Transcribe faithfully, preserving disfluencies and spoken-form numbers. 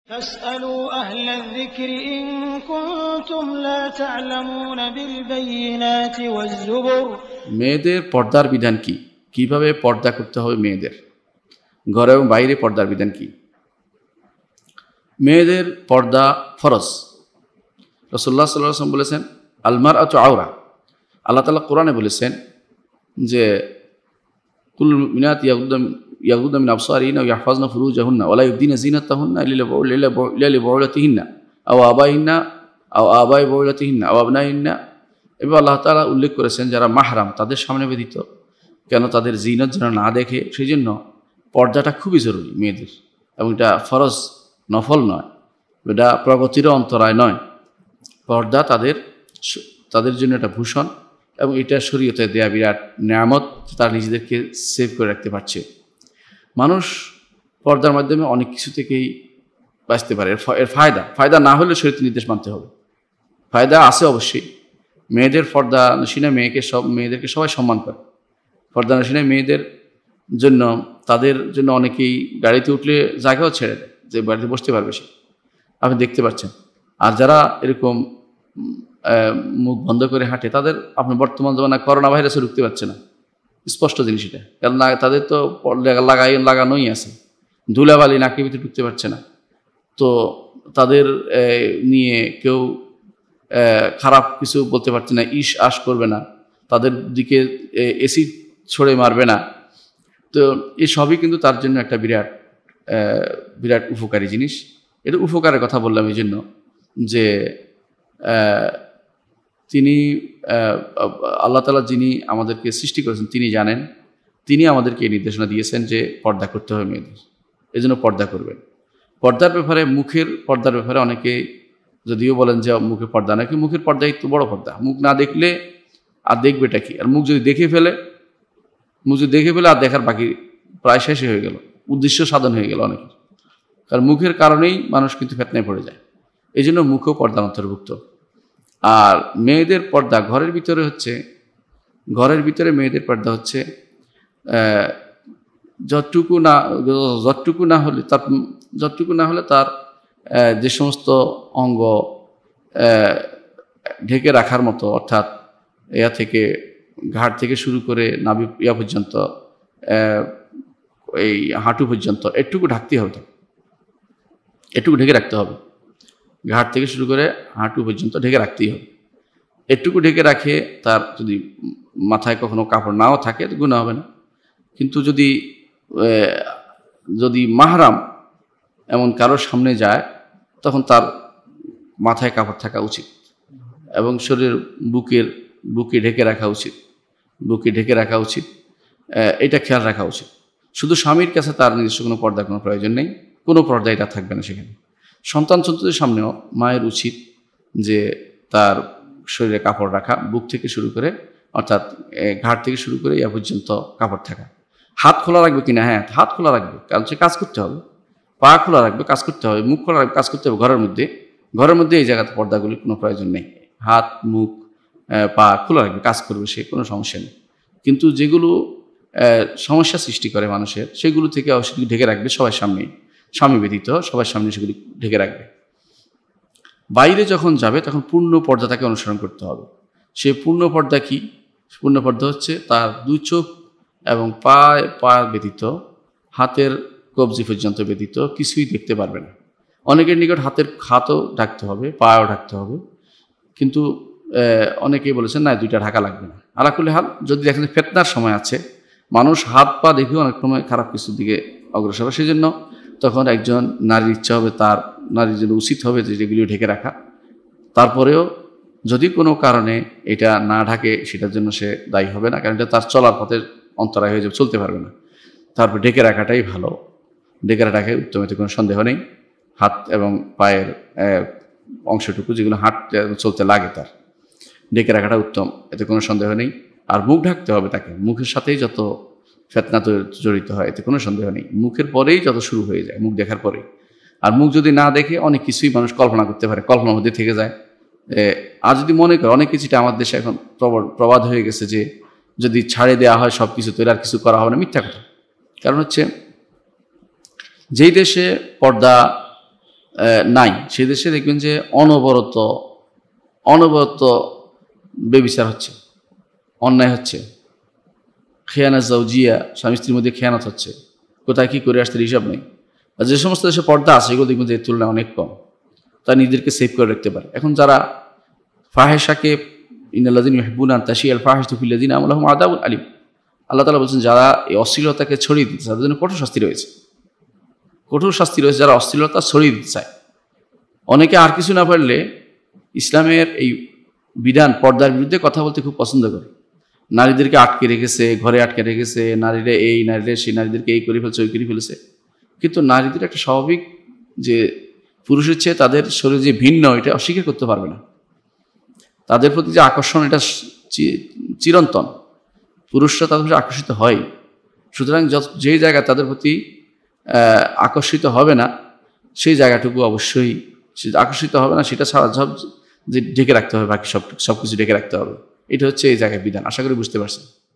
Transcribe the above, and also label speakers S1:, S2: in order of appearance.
S1: فاسألوا أهل الذكر إن كنتم لا تعلمون بالبينات والزبر
S2: মেয়েদের পর্দার বিধান কি? কিভাবে পর্দা করতে হবে মেয়েদের? ঘরে এবং বাইরে পর্দার বিধান কি? মেয়েদের পর্দা ফরজ। রাসূলুল্লাহ সাল্লাল্লাহু আলাইহি ওয়াসাল্লাম বলেছেন আল মারআতু আওরা। আল্লাহ তাআলা কোরআনে বলেছেন যে কুল মিনাত ইয়াগুদ্দা ইয়াগুদ্দা মিন আবসারিহিন্না ওয়া ইয়াহফাজনা ফুরুজাহুন্না ওয়া লা ইউবদিনা যিনাতাহুন্না ইল্লা লিবুউলাতিহিন্না আও আবাইহিন্না আও আবাই বুউলাতিহিন্না আও আবনাইহিন্না। এবার আল্লাহ তাআলা উল্লেখ করেছেন যারা মাহরাম তাদের সামনে ব্যতীত কেন তাদের জিনত যেন না দেখে, সেই জন্য পর্দাটা খুবই জরুরি মেয়েদের, এবং এটা ফরজ, নফল নয়, এটা প্রগতিরও অন্তরায় নয়। পর্দা তাদের তাদের জন্য একটা ভূষণ, এবং এটা শরীয়তে দেয়া বিরাট নেয়ামত, তারা নিজেদেরকে সেভ করে রাখতে পারছে। মানুষ পর্দার মাধ্যমে অনেক কিছু থেকেই বাঁচতে পারে। এর ফায়দা ফায়দা না হলে শরীয়তের নির্দেশ মানতে হবে। ফায়দা আছে অবশ্যই। মেয়েদের পর্দা নসীনা মেয়েকে সব মেয়েদেরকে সবাই সম্মান করে। পর্দা নসীনা মেয়েদের জন্য তাদের জন্য অনেকেই গাড়িতে উঠলে জায়গাও ছেড়ে দেয় যে বাড়িতে বসতে পারবে সে, আপনি দেখতে পাচ্ছেন। আর যারা এরকম মুখ বন্ধ করে হাঁটে তাদের আপনি বর্তমান জমানায় করোনা ভাইরাসে ঢুকতে পারছে না, স্পষ্ট জিনিস এটা। কারণ তাদের তো লাগাই লাগানোই আছে, ধুলাবালি নাকের ভিতরে ঢুকতে পারছে না। তো তাদের নিয়ে কেউ খারাপ কিছু বলতে পারছে না, ইস আশ করবে না, তাদের দিকে এসিড ছড়ে মারবে না। তো এই সবই কিন্তু তার জন্য একটা বিরাট বিরাট উপকারী জিনিস। এটা উপকারের কথা বললাম এই জন্য যে তিনি আল্লাহ তাআলা যিনি আমাদেরকে সৃষ্টি করেছেন তিনি জানেন, তিনি আমাদেরকে এই নির্দেশনা দিয়েছেন যে পর্দা করতে হবে মেয়েদের, এই জন্য পর্দা করবেন। পর্দার ব্যাপারে, মুখের পর্দার ব্যাপারে অনেকে যদিও বলেন যে মুখে পর্দা নাকি, মুখের পর্দাই তো বড় পর্দা। মুখ না দেখলে আর দেখবেটা কি? আর মুখ যদি দেখে ফেলে মুখ যদি দেখে ফেলে আর দেখার বাকি প্রায় শেষই হয়ে গেল, উদ্দেশ্য সাধন হয়ে গেল অনেকের। কারণ মুখের কারণেই মানুষ কিন্তু ফিতনায় পড়ে যায়। এই জন্য মুখও পর্দার অন্তর্ভুক্ত। আর মেয়েদের পর্দা ঘরের ভিতরে হচ্ছে, ঘরের ভিতরে মেয়েদের পর্দা হচ্ছে যতটুকু না যতটুকু না হলে তার যতটুকু না হলে তার যে সমস্ত অঙ্গ ঢেকে রাখার মতো, অর্থাৎ ইয়া থেকে ঘাট থেকে শুরু করে নাভি ইয়া পর্যন্ত, এই হাঁটু পর্যন্ত এটুকু ঢাকতে হবে, এটুকু ঢেকে রাখতে হবে। ঘাট থেকে শুরু করে হাঁটু পর্যন্ত ঢেকে রাখতেই হবে। এটুকু ঢেকে রাখে তার যদি মাথায় কখনো কাপড় নাও থাকে তো গুনাহ হবে না। কিন্তু যদি যদি মাহরাম এমন কারোর সামনে যায় তখন তার মাথায় কাপড় থাকা উচিত, এবং শরীরের বুকের বুকে ঢেকে রাখা উচিত, বুকে ঢেকে রাখা উচিত। এটা খেয়াল রাখা উচিত। শুধু স্বামীর কাছে তার নিজস্ব কোনো পর্দার কোনো প্রয়োজন নেই, কোনো পর্দা এটা থাকবে না সেখানে। সন্তান সন্ততির সামনেও মায়ের উচিত যে তার শরীরে কাপড় রাখা, বুক থেকে শুরু করে অর্থাৎ ঘাট থেকে শুরু করে ইয়া পর্যন্ত কাপড় থাকা। হাত খোলা রাখবে কিনা? হ্যাঁ, হাত খোলা রাখবে, কারণ সে কাজ করতে হবে। পা খোলা রাখবে, কাজ করতে হবে। মুখ খোলা রাখবে, কাজ করতে হবে। ঘরের মধ্যে ঘরের মধ্যে এই জায়গাতে পর্দাগুলির কোনো প্রয়োজন নেই। হাত, মুখ, পা খোলা রাখবে, কাজ করবে, সে কোনো সমস্যা নেই। কিন্তু যেগুলো সমস্যা সৃষ্টি করে মানুষের, সেগুলো থেকে অবশ্যই ঢেকে রাখবে সবার সামনে, স্বামী ব্যতীত সবার সামনে সেগুলি ঢেকে রাখবে। বাইরে যখন যাবে তখন পূর্ণ পর্দা তাকে অনুসরণ করতে হবে। সে পূর্ণ পর্দা কি? পূর্ণ পর্দা হচ্ছে তার দুই চোখ এবং পা পা ব্যতীত, হাতের কবজি পর্যন্ত ব্যতীত কিছুই দেখতে পারবে না। অনেকের নিকট হাতের হাতও ঢাকতে হবে, পাও ঢাকতে হবে, কিন্তু অনেকেই বলেছেন না দুইটা ঢাকা লাগবে না। আলাকুল্লি হাল, যদি দেখেন ফিতনার সময় আছে, মানুষ হাত পা দেখেও অনেক সময় খারাপ কিছুর দিকে অগ্রসর হবে। সেই জন্য তখন একজন নারীর ইচ্ছা হবে, তার নারীর জন্য উচিত হবে যে যেগুলি ঢেকে রাখা। তারপরেও যদি কোনো কারণে এটা না ঢাকে সেটার জন্য সে দায়ী হবে না, কারণ এটা তার চলার পথে অন্তরায় হয়ে যাবে, চলতে পারবে না। তারপর ঢেকে রাখাটাই ভালো, ঢেকে রাখায় উত্তম, এতে কোনো সন্দেহ নেই। হাত এবং পায়ের অংশটুকু যেগুলো হাত চলতে লাগে তার ঢেকে রাখাটা উত্তম, এতে কোনো সন্দেহ নেই। আর মুখ ঢাকতে হবে তাকে, মুখের সাথেই যত ফিতনা জড়িত হয় এতে কোনো সন্দেহ নেই। মুখের পরেই যত শুরু হয়ে যায়, মুখ দেখার পরেই। আর মুখ যদি না দেখে অনেক কিছুই মানুষ কল্পনা করতে পারে, কল্পনার মধ্যে থেকে যায়। আর যদি মনে করে অনেক কিছুটা আমার দেশে এখন প্রবাদ হয়ে গেছে যে যদি ছাড়ে দেওয়া হয় সব কিছু তো আর কিছু করা হবে না, মিথ্যা কথা। কারণ হচ্ছে যেই দেশে পর্দা নাই, সে দেশে দেখবেন যে অনবরত অনবরত বেবিচার হচ্ছে, অন্যায় হচ্ছে, খেয়ানা জাউজিয়া, স্বামী স্ত্রীর মধ্যে খেয়ানত হচ্ছে, কোথায় কী করে আসতে হিসাব নেই। আর যে সমস্ত দেশে পর্দা আছে এগুলো দেখবেন যে এর তুলনায় অনেক কম, তারা নিজেদেরকে সেভ করে রাখতে পারে। এখন যারা ফাহেসাকে ইন্নাল্লাযিনা ইউহিব্বুনা আন তাশিয়াল ফাহিশাতু ফিল্লাযিনা আমানু লাহুম আযাবুন আলীম, আল্লাহ তাআলা বলছেন যারা এই অশ্লীলতাকে ছড়িয়ে দিতে চায় তাদের জন্য কঠোর শাস্তি রয়েছে, কঠোর শাস্তি রয়েছে যারা অশ্লীলতা ছড়িয়ে দিতে চায়। অনেকে আর কিছু না পারলে ইসলামের এই বিধান পর্দার বিরুদ্ধে কথা বলতে খুব পছন্দ করে। নারীদেরকে আটকে রেখেছে, ঘরে আটকে রেখেছে, নারীরা এই নারীরা সেই, নারীদেরকে এই করে ফেলছে ওই করে ফেলেছে। কিন্তু নারীদের একটা স্বাভাবিক যে পুরুষের চেয়ে তাদের শরীর যে ভিন্ন এটা অস্বীকার করতে পারবে না। তাদের প্রতি যে আকর্ষণ এটা চিরন্তন, পুরুষরা তাদের প্রতি আকর্ষিত হয়। সুতরাং যেই জায়গায় তাদের প্রতি আকর্ষিত হবে না সেই জায়গাটুকু অবশ্যই আকর্ষিত হবে না, সেটা ছাড়া সব যে ঢেকে রাখতে হবে, বাকি সব সব কিছু ঢেকে রাখতে হবে। এটা হচ্ছে এই জায়গায় বিধান। আশা করি বুঝতে পারছেন।